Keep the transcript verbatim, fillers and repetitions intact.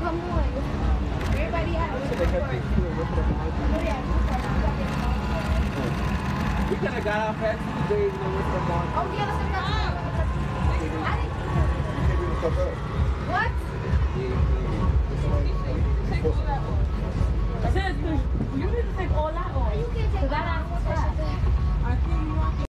come on. Everybody had a They have to do it with the We could have got our past two days and went to the mall. Oh, yeah, let's go.